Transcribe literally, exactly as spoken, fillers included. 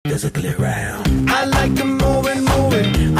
there's a clear round. I like them moving, moving,